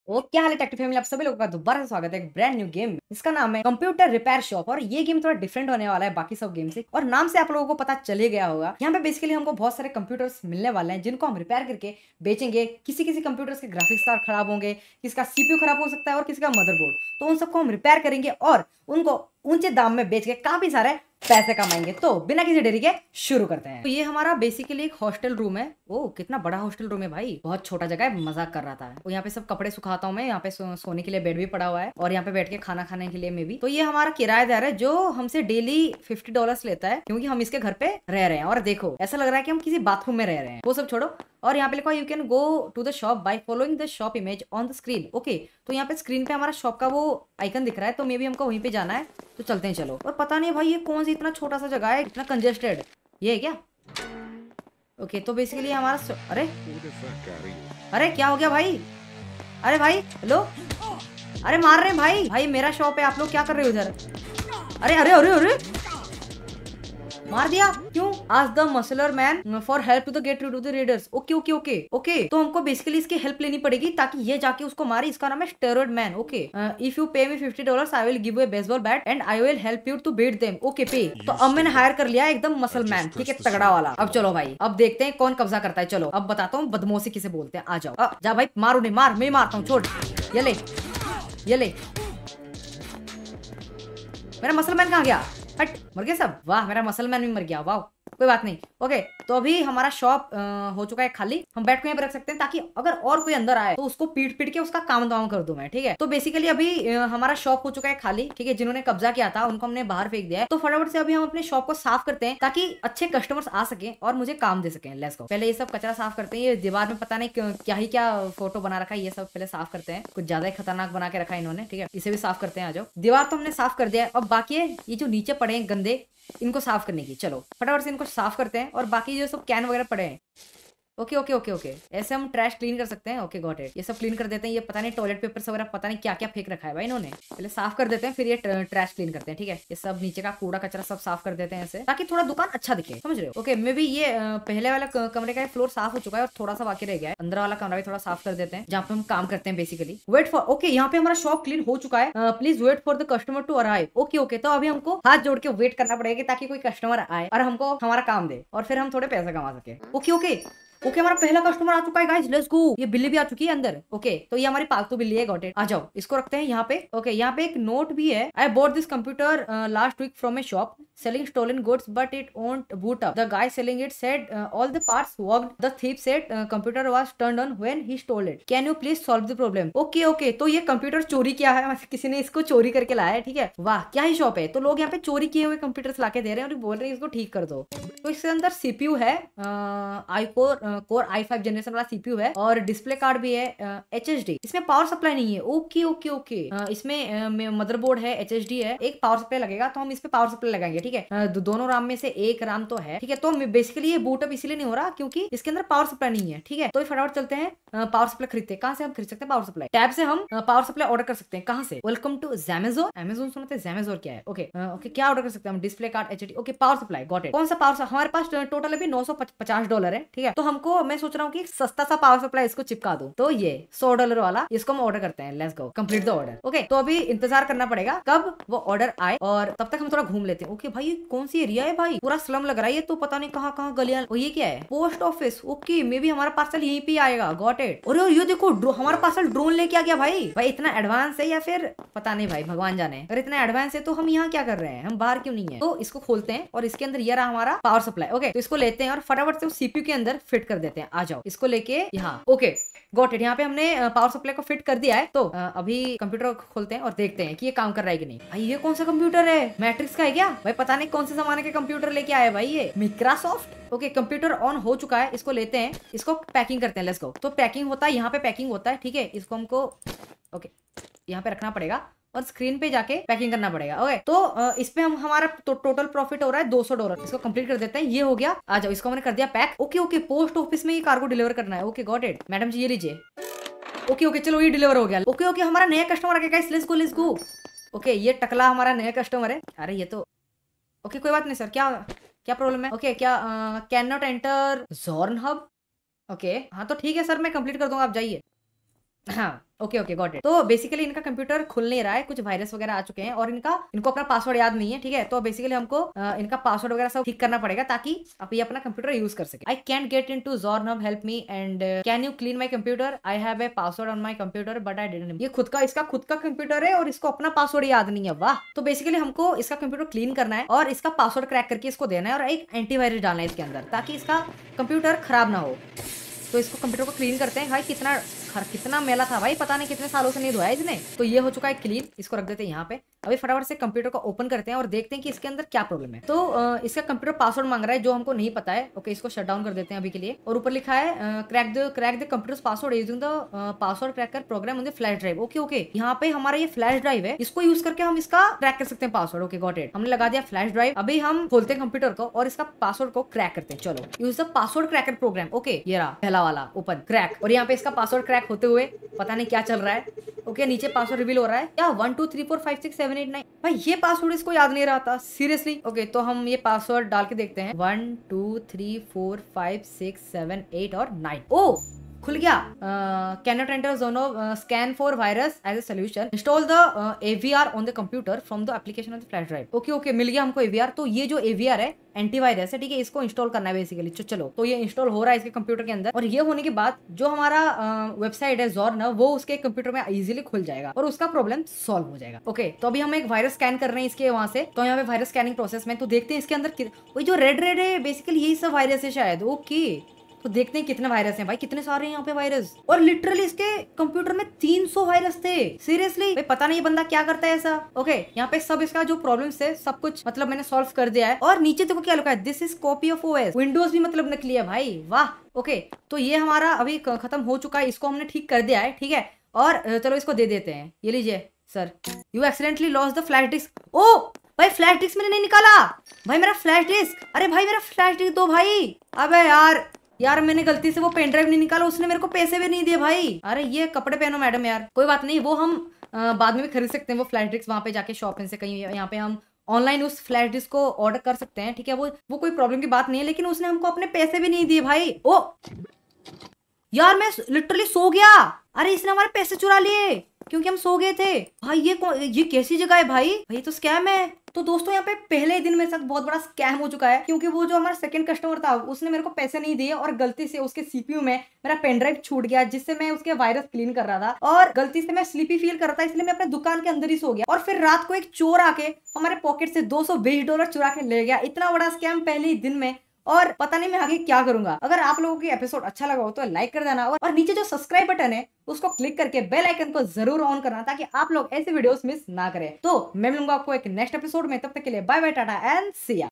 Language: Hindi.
ओ क्या हाल है टेक्टिव फैमिली, आप सभी लोगों का दोबारा से स्वागत है एक ब्रांड न्यू गेम। इसका नाम है कंप्यूटर रिपेयर शॉप और ये गेम थोड़ा डिफरेंट होने वाला है बाकी सब गेम से। और नाम से आप लोगों को पता चले गया होगा, यहाँ पे बेसिकली हमको बहुत सारे कंप्यूटर्स मिलने वाले हैं जिनको हम रिपेयर करके बेचेंगे। किसी किसी कंप्यूटर्स के ग्राफिक्स कार्ड खराब होंगे, किसी का सीपीयू खराब हो सकता है और किसी का मदरबोर्ड, तो उन सबको हम रिपेयर करेंगे और उनको ऊंचे दाम में बेच के काफी सारे पैसे कमाएंगे। तो बिना किसी देरी के शुरू करते हैं। तो ये हमारा बेसिकली एक हॉस्टल रूम है। ओ कितना बड़ा हॉस्टल रूम है भाई, बहुत छोटा जगह है, मजाक कर रहा था। तो यहाँ पे सब कपड़े सुखाता हूँ मैं, यहाँ पे सोने के लिए बेड भी पड़ा हुआ है और यहाँ पे बैठ के खाना खाने के लिए में भी। तो ये हमारा किराएदार है जो हमसे डेली $50 लेता है क्योंकि हम इसके घर पे रह रहे हैं। और देखो ऐसा लग रहा है कि हम किसी बाथरूम में रह रहे हैं, वो सब छोड़ो। और यहाँ पे लिखा you can go to the shop by following the shop image on the screen. Okay, तो यहाँ पे स्क्रीन पे हमारा शॉप का वो आइकन दिख रहा है, तो मे भी हमको वहीं पे जाना है। तो चलते हैं चलो। और पता नहीं भाई ये कौन सी इतना छोटा सा जगह है, इतना कंजेस्टेड, ये है क्या? ओके तो बेसिकली हमारा अरे अरे क्या हो गया भाई? अरे भाई हेलो, अरे मार रहे हैं भाई। भाई मेरा शॉप है, आप लोग क्या कर रहे हो इधर? अरे अरे अरे अरे मार दिया क्यों? आज the muscular man for help to the gate to the raiders. Okay okay okay okay, तो हमको बेसिकली इसकी हेल्प लेनी पड़ेगी ताकि ये जाके उसको मारे। इसका नाम है steroid man. Okay, if you pay me $50 I will give you a baseball bat and I will help you to beat them. Okay pay. तो अब मैंने हायर कर लिया एकदम मसल मैन, ठीक है, तगड़ा वाला। अब चलो भाई, अब देखते हैं कौन कब्जा करता है। चलो अब बताता हूँ बदमोशी किसे बोलते हैं। आ जाओ, जा भाई, मारो नहीं, मार, मैं मारता हूँ, छोड़। ये ले, ये ले। मेरा मसल मैन कहाँ गया? हट, मर गए सब। वाह मेरा मसल मैन भी मर गया, वाह कोई बात नहीं। ओके तो अभी हमारा शॉप हो चुका है खाली। हम बैठ को यहाँ पे रख सकते हैं ताकि अगर और कोई अंदर आए तो उसको पीट पीट के उसका काम दाम कर दूं मैं, ठीक है। तो बेसिकली अभी हमारा शॉप हो चुका है खाली, ठीक है। जिन्होंने कब्जा किया था उनको हमने बाहर फेंक दिया है। तो फटाफट से अभी हम अपने शॉप को साफ करते हैं ताकि अच्छे कस्टमर्स आ सके और मुझे काम दे सके। Let's go. पहले ये सब कचरा साफ करते हैं। ये दीवार में पता नहीं क्या ही क्या फोटो बना रखा है, ये सब पहले साफ करते हैं। कुछ ज्यादा ही खतरनाक बना के रखा है इन्होंने, ठीक है। इसे भी साफ करते हैं, आ जाओ। दीवार तो हमने साफ कर दिया है, अब बाकी है ये जो नीचे पड़े हैं गंदे, इनको साफ करने की। चलो फटाफट से इनको साफ करते हैं। और बाकी जो सब कैन वगैरह पड़े हैं, ओके ओके ओके ओके, ऐसे हम ट्रैश क्लीन कर सकते हैं। ओके गॉट इट, ये सब क्लीन कर देते हैं। ये पता नहीं टॉयलेट पेपर्स वगैरह पता नहीं क्या क्या फेंक रखा है भाई इन्होंने, पहले साफ कर देते हैं फिर ये ट्रैश क्लीन करते हैं, ठीक है। ये सब नीचे का कूड़ा कचरा सब साफ कर देते हैं ऐसे ताकि थोड़ा दुकान अच्छा दिखे, समझ रहे हो। ओके मे बी ये पहले वाला कमरे का फ्लोर साफ हो चुका है और थोड़ा सा बाकी रह गया है। अंदर वाला कमरा भी थोड़ा साफ कर देते हैं जहाँ पे हम काम करते हैं बेसिकली। वेट फॉर, ओके यहाँ पे हमारा शॉप क्लीन हो चुका है। Please wait for the customer to arrive. Okay okay, तो अभी हमको हाथ जोड़ के वेट करना पड़ेगा ताकि कोई कस्टमर आए और हमको हमारा काम दे और फिर हम थोड़े पैसे कमा सके। ओके ओके ओके, हमारा पहला कस्टमर आ चुका है गाइस, लेट्स गो। ये बिल्ली भी आ चुकी है अंदर। ओके तो ये हमारी पालतू बिल्ली है, गॉट इट। आ जाओ, इसको रखते हैं यहाँ पे। ओके यहाँ पे एक नोट भी है। I bought this computer last week from a shop selling stolen goods but it won't boot up. The guy selling it said all the parts worked. The thief said computer was turned on when he stole it. Can you please solve the problem? Okay okay, तो ये कंप्यूटर चोरी किया है, मतलब किसी ने इसको चोरी करके लाया है, ठीक है। वाह क्या ही शॉप है। तो लोग यहाँ पे चोरी किए हुए कंप्यूटर्स लाके दे रहे हैं और बोल रहे हैं इसको ठीक कर दो। तो इसके अंदर सीपीयू है, आई कोर i5 जनरेशन वाला सीपीयू है और डिस्प्ले कार्ड भी है, एचएसडी। इसमें पावर सप्लाई नहीं है। ओके ओके ओके, इसमें मदरबोर्ड है, एचएसडी है, एक पावर सप्लाई लगेगा तो हम इस पे पावर सप्लाई लगाएंगे, ठीक है। दोनों राम में से एक राम तो है, ठीक है। तो बेसिकली ये बूटअप इसीलिए नहीं हो रहा क्योंकि इसके अंदर पावर सप्लाई नहीं है, ठीक है। तो फटाफट चलते हैं पावर सप्लाई खरीदते हैं। कहाँ से हम खरीद सकते हैं पावर सप्लाई? टैब से हम पावर सप्लाई ऑर्डर कर सकते हैं। कहाँ से? Welcome to Amazon। Amazon सुनते हैं, Amazon क्या है? ओके ओके, क्या ऑर्डर कर सकते हैं हम? Display card, HD. Okay power supply, got it. कौन सा पावर? हमारे पास टोटल अभी $950 है, ठीक है। तो हमको, मैं सोच रहा हूँ कि सस्ता सा पावर सप्लाई इसको चिपका दूं। तो ये $100 वाला इसको हम ऑर्डर करते हैं। Let's go, complete the order. Okay तो अभी इंतजार करना पड़ेगा कब वो ऑर्डर आए और तब तक हम थोड़ा घूम लेते हैं। ओके भाई कौन सी एरिया है भाई? पूरा स्लम लग रहा है ये तो, पता नहीं कहाँ कहाँ गलियां। ये क्या है? Post office. Okay maybe हमारा पार्सल यहीं पे आएगा, गॉट इट। और ये देखो हमारा पार्सल ड्रोन लेके आ गया भाई। भाई इतना एडवांस है या फिर पता नहीं भाई, भगवान जाने। अगर इतना एडवांस है तो हम यहाँ क्या कर रहे हैं, हम बाहर क्यों नहीं है? तो इसको खोलते हैं और इसके अंदर ये रहा हमारा पावर सप्लाई। ओके तो इसको लेते हैं और फटाफट से सीपीयू के अंदर फिट कर देते हैं। आ जाओ, इसको लेके यहाँ। ओके गॉट इट, यहाँ पे हमने पावर सप्लाई को फिट कर दिया है। तो अभी कंप्यूटर खोलते हैं और देखते हैं कि ये काम कर रहा है कि नहीं। भाई ये कौन सा कंप्यूटर है? मैट्रिक्स का है क्या भाई? पता नहीं कौन से जमाने के कंप्यूटर लेके आए भाई ये, माइक्रोसॉफ्ट। ओके कंप्यूटर ऑन हो चुका है, इसको लेते हैं, इसको पैकिंग करते हैं। Let's go. तो पैकिंग होता है, यहाँ पे पैकिंग होता है, ठीक है। इसको हमको ओके यहाँ पे रखना पड़ेगा और स्क्रीन पे जाके पैकिंग करना पड़ेगा। ओके तो इस पे हम हमारा टोटल प्रॉफिट हो रहा है $200। इसको कंप्लीट कर देते हैं। ये हो गया, आ जाओ, इसको हमने कर दिया pack. Okay okay, post office में ये कार्गो डिलीवर करना है। Okay got it. मैडम जी ये लीजिए। ओके ओके चलो ये डिलीवर हो गया। ओके ओके, हमारा नया कस्टमर आ गया guys, let's go let's go. Okay ये टकला हमारा नया कस्टमर है। अरे ये तो ओके कोई बात नहीं सर, क्या क्या प्रॉब्लम है? ओके क्या can not enter Zorn hub. Okay हाँ तो ठीक है सर, मैं कंप्लीट कर दूंगा, आप जाइए। हाँ ओके ओके गॉट इट। तो बेसिकली इनका कंप्यूटर खुल नहीं रहा है, कुछ वायरस वगैरह आ चुके हैं और इनको अपना पासवर्ड याद नहीं है, ठीक है। तो बेसिकली हमको इनका पासवर्ड वगैरह सब ठीक करना पड़ेगा ताकि आप ये अपना कंप्यूटर यूज कर सके। I can't get into Zornov, help me and can you clean my computer, I have a password on my computer but I didn't. ये इसका खुद का कंप्यूटर है और इसको अपना पासवर्ड याद नहीं है, वाह। तो बेसिकली हमको इसका कंप्यूटर क्लीन करना है और इसका पासवर्ड क्रैक करके इसको देना है और एक एंटीवायरस डालना है इसके अंदर ताकि इसका कंप्यूटर खराब ना हो। तो इसको कंप्यूटर को क्लीन करते हैं। भाई कितना मैला था भाई, पता नहीं कितने सालों से नहीं धोया इसने। तो ये हो चुका है क्लीन, इसको रख देते हैं यहाँ पे। अभी फटाफट से कंप्यूटर को ओपन करते हैं और देखते हैं कि इसके अंदर क्या प्रॉब्लम है। तो इसका कंप्यूटर पासवर्ड मांग रहा है जो हमको नहीं पता है। ओके, इसको शट डाउन कर देते हैं अभी के लिए। और ऊपर लिखा है crack the computer's password using the password cracker program on the flash drive. Okay okay, यहाँ पे हमारा ये फ्लैश ड्राइव है, इसको यूज करके हम इसका क्रैक कर सकते हैं पासवर्ड। ओके गॉट इट, हमने लगा दिया फ्लैश ड्राइव। अभी हम खोलते हैं कंप्यूटर को और इसका पासवर्ड को क्रैक करते हैं। चलो, use the password cracker program. Okay, ये रहा पहला वाला ओपन क्रैक। और यहाँ पे इसका पासवर्ड क्रैक होते हुए पता नहीं क्या चल रहा है। ओके, नीचे पासवर्ड रिवील हो रहा है क्या, 1 2 3 4 5 6 7 8 9। भाई ये पासवर्ड इसको याद नहीं रहा था सीरियसली। ओके, तो हम ये पासवर्ड डाल के देखते हैं। 1 2 3 4 5 6 7 8 और 9। ओ खुल गया। Can not enter Zonov, scan for virus as a solution, install the AVR on the computer from the application of the flash drive. Okay okay, मिल गया हमको AVR। तो ये जो AVR है एंटीवायरस है, ठीक है, इसको इंस्टॉल करना है बेसिकली। चलो, तो ये इंस्टॉल हो रहा है इसके कंप्यूटर के अंदर और ये होने के बाद जो हमारा वेबसाइट है Zornov, वो उसके कंप्यूटर में इजीली खुल जाएगा और उसका प्रॉब्लम सॉल्व हो जाएगा। ओके, तो अभी हम एक वायरस स्कैन कर रहे हैं इसके वहां से। तो यहाँ पे वायरस स्कैनिंग प्रोसेस में, तो देखते हैं इसके अंदर वही जो रेड रेड है, बेसिकली यही सब वायरस है शायद। ओके, तो देखते हैं कितने वायरस हैं। भाई कितने सारे हैं यहाँ पे वायरस, और लिटरली इसके कंप्यूटर में 300 वायरस थे सीरियसली। भाई पता नहीं ये बंदा क्या करता है ऐसा। ओके, यहाँ पे सब इसका जो प्रॉब्लम्स है सब कुछ मतलब मैंने सॉल्व कर दिया है। और नीचे देखो क्या लिखा है, this is copy of OS। Windows भी मतलब नकली है भाई, वाह। ओके, तो ये हमारा अभी खत्म हो चुका है, इसको हमने ठीक कर दिया है, ठीक है। और चलो इसको दे देते हैं। ये लीजिए sir, you accidentally lost the flash disk. Oh भाई, फ्लैश डिस्क मैंने नहीं निकाला भाई, मेरा फ्लैश डिस्क। अरे भाई मेरा फ्लैश डिस्क दो भाई। अबे यार मैंने गलती से वो पेन ड्राइव नहीं निकाला, उसने मेरे को पैसे भी नहीं दिए भाई। अरे ये कपड़े पहनो मैडम यार, कोई बात नहीं, वो हम बाद में भी खरीद सकते हैं वो फ्लैश डिस्क वहां पे जाके शॉप से कहीं। यहाँ पे हम ऑनलाइन उस फ्लैश डिस्क को ऑर्डर कर सकते हैं, ठीक है। वो कोई प्रॉब्लम की बात नहीं है, लेकिन उसने हमको अपने पैसे भी नहीं दिए भाई। ओ यार मैं लिटरली सो गया। अरे इसने हमारे पैसे चुरा लिए क्योंकि हम सो गए थे भाई। ये कैसी जगह है भाई, भाई तो स्कैम है। तो दोस्तों यहाँ पे पहले दिन मेरे साथ बहुत बड़ा स्कैम हो चुका है, क्योंकि वो जो हमारा सेकंड कस्टमर था उसने मेरे को पैसे नहीं दिए और गलती से उसके CPU में मेरा पेन ड्राइव छूट गया, जिससे मैं उसके वायरस क्लीन कर रहा था और गलती से मैं स्लीपी फील कर रहा था, इसलिए मैं अपने दुकान के अंदर ही सो गया। और फिर रात को एक चोर आके हमारे पॉकेट से $220 चुरा के ले गया। इतना बड़ा स्कैम पहले ही दिन में, और पता नहीं मैं आगे क्या करूंगा। अगर आप लोगों को एपिसोड अच्छा लगा हो तो लाइक कर देना और नीचे जो सब्सक्राइब बटन है उसको क्लिक करके बेल आइकन को जरूर ऑन करना ताकि आप लोग ऐसे वीडियोस मिस ना करें। तो मैं मिलूंगा आपको एक नेक्स्ट एपिसोड में, तब तक के लिए bye bye, tata and see या।